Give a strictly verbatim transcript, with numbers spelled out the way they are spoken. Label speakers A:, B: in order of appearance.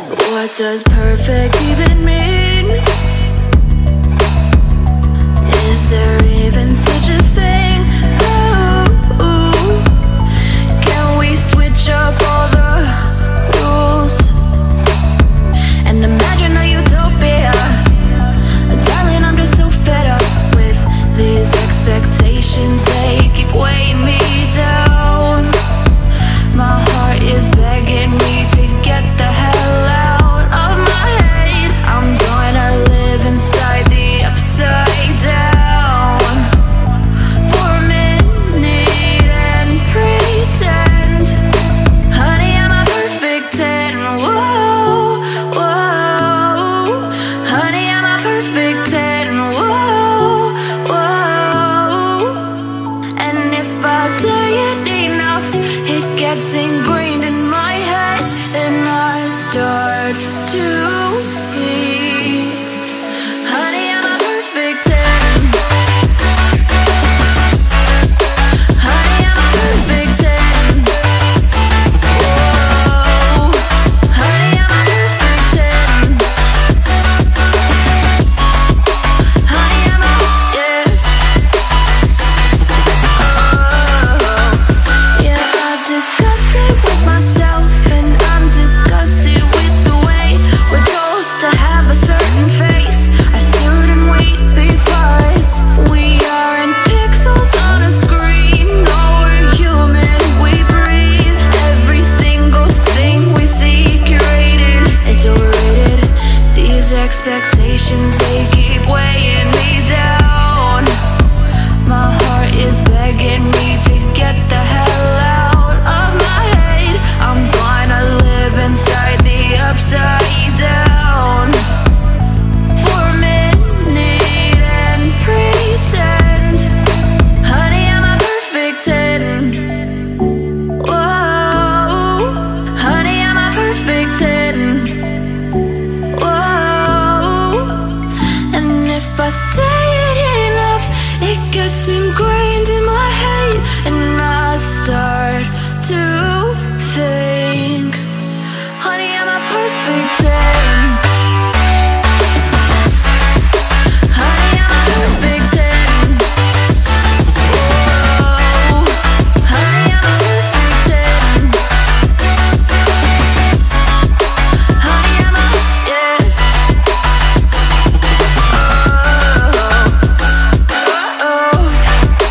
A: What does perfect even mean? Is there even such a thing? Ooh, can we switch up all the rules and imagine a utopia? Darling, I'm just so fed up with these expectations. They keep weighing me down. My heart is begging me to get the hell out of my head. I'm gonna live inside the upside down for a minute and pretend, honey, I'm a perfect ten. Whoa, whoa, honey, I'm a perfect ten. Whoa, whoa, and if I say it enough, it gets ingrained in my head, and I start to see, honey, I'm a perfect ten. Honey, I'm a perfect ten. Whoa, honey, I'm a perfect ten. Honey, I'm a, yeah. Oh, yeah, I've discussed it with myself, and I'm disgusted with the way we're told to have a certain face. I stood and wait because we aren't pixels on a screen. No, we're human, we breathe. Every single thing we see curated, it's overrated. These expectations, they keep weighing me down. My heart is begging me to get the hell out of my head. I'm gonna live inside the upside down for a minute and pretend, honey, I'm a perfect ten. Whoa, honey, I'm a perfect ten. Whoa, and if I say it enough, it gets ingrained in my head, and I start to think, honey, I'm a perfect ten. Honey, I'm a perfect ten. Whoa, honey, I'm a perfect ten. Honey, I'm a, yeah. Oh, oh, oh.